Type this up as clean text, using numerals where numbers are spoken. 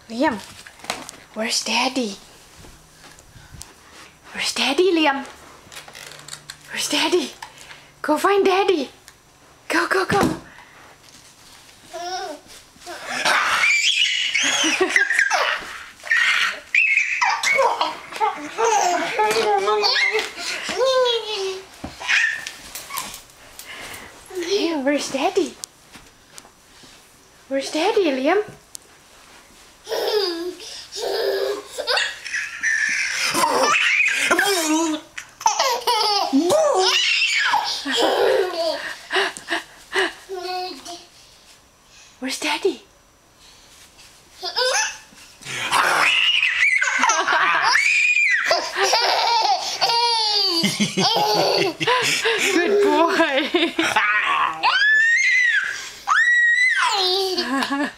Liam, where's Daddy? Where's Daddy, Liam? Where's Daddy? Go find Daddy. Go, go, go. Liam, where's Daddy? Where's Daddy, Liam? Where's Daddy? Good boy.